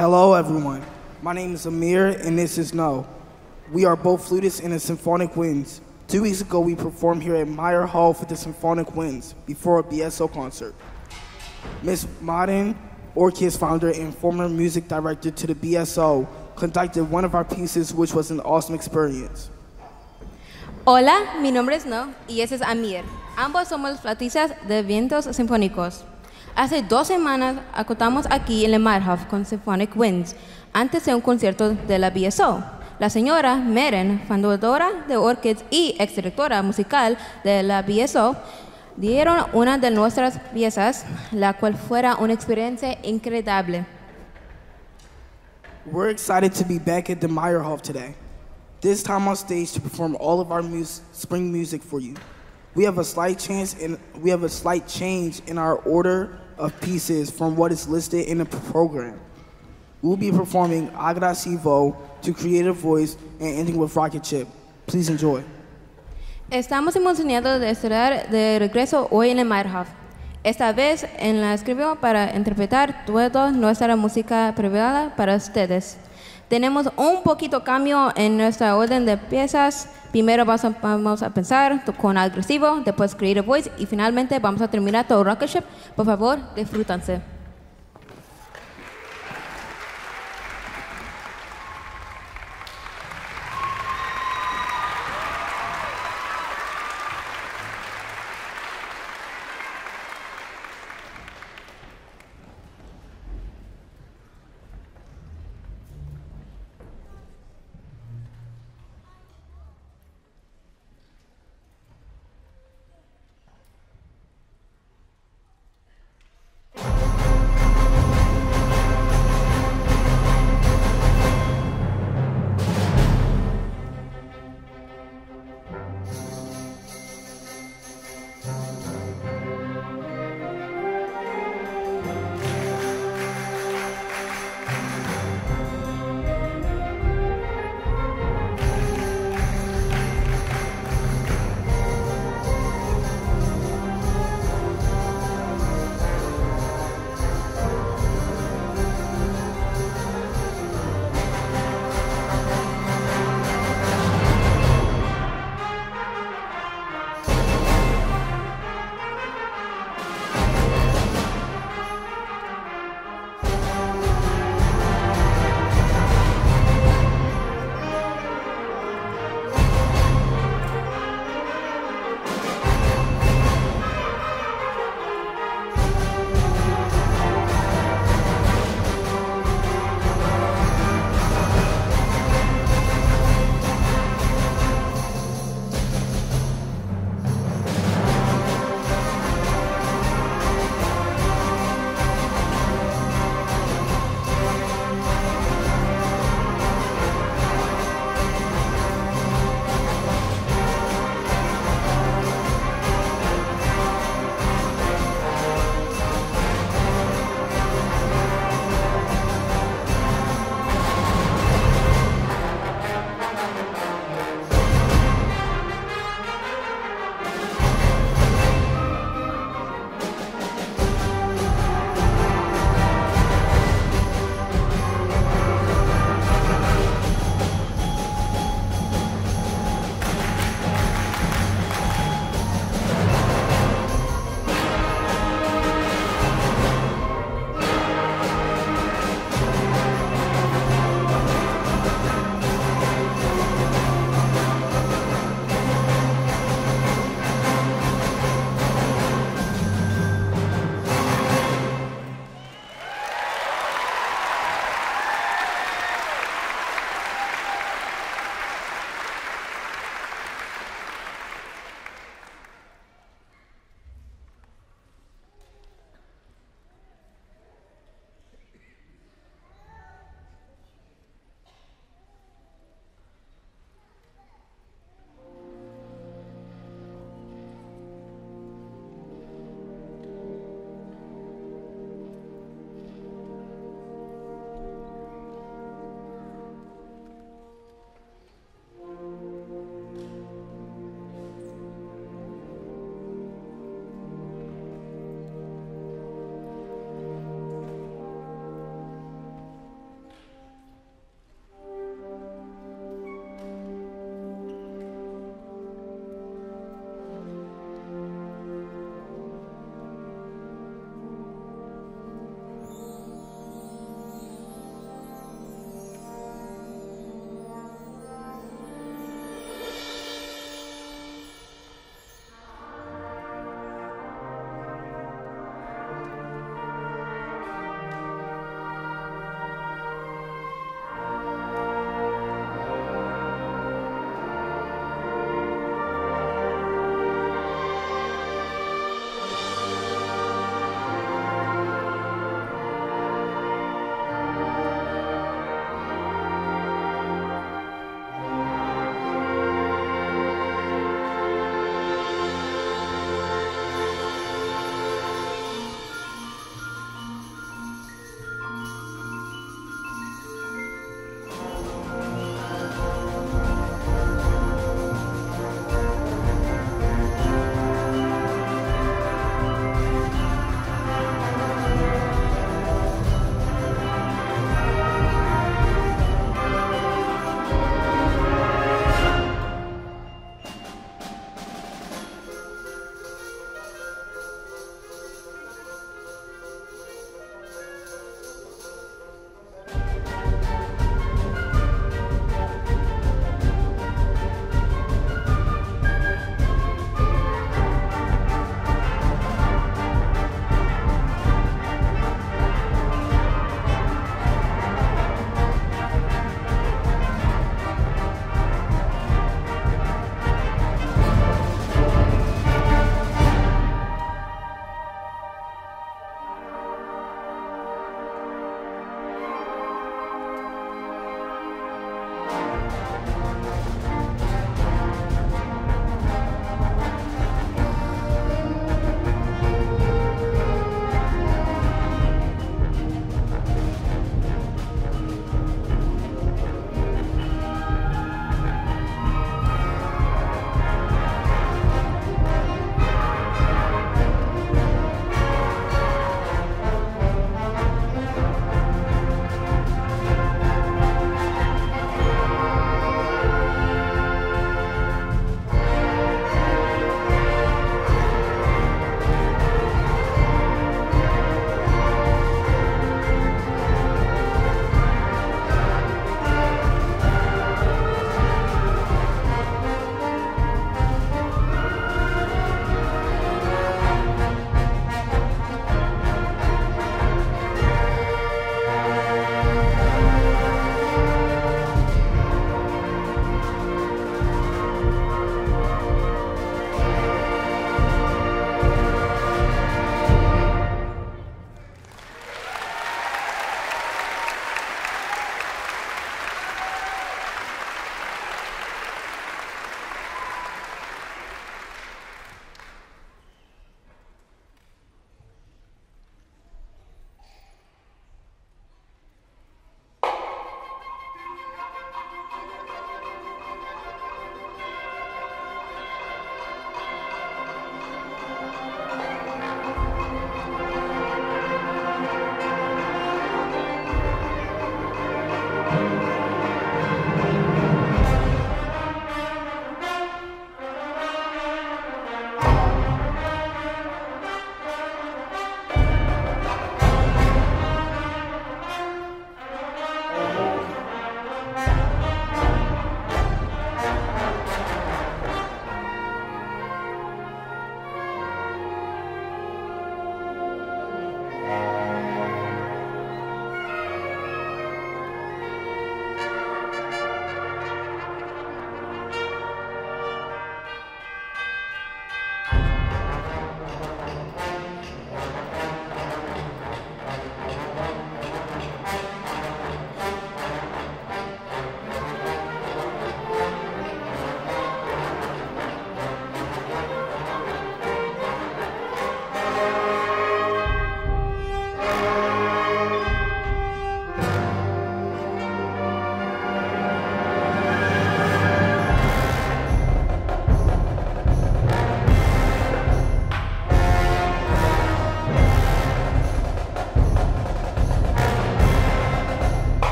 Hello, everyone. My name is Amir, and this is No. We are both flutists in the Symphonic Winds. 2 weeks ago, we performed here at Meyer Hall for the Symphonic Winds before a BSO concert. Ms. Madden, Orchid's founder and former music director to the BSO, conducted one of our pieces, which was an awesome experience. Hola, mi nombre es No y ese es Amir. Ambos somos flautistas de vientos sinfónicos. Hace 2 semanas acotamos aquí en el Meyerhof con Symphonic Winds, antes de un concierto de la BSO. La señora Meren, fundadora de Orchids y exdirectora musical de la BSO, dieron una de nuestras piezas, la cual fuera una experiencia increíble. We're excited to be back at the Meyerhof today, this time on stage to perform all of our spring music for you. We have a slight change in our order of pieces from what is listed in the program. We'll be performing Agresivo to Creative Voice and ending with Rocket Ship. Please enjoy. Estamos emocionados de estar de regreso hoy en el Meyerhof. Esta vez la escribió para interpretar toda nuestra música privada para ustedes. Tenemos un poquito cambio en nuestra orden de piezas. Primero vamos a pensar con Agresivo, después Creative Voice y finalmente vamos a terminar todo Rocket Ship. Por favor, disfrútense.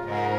Thank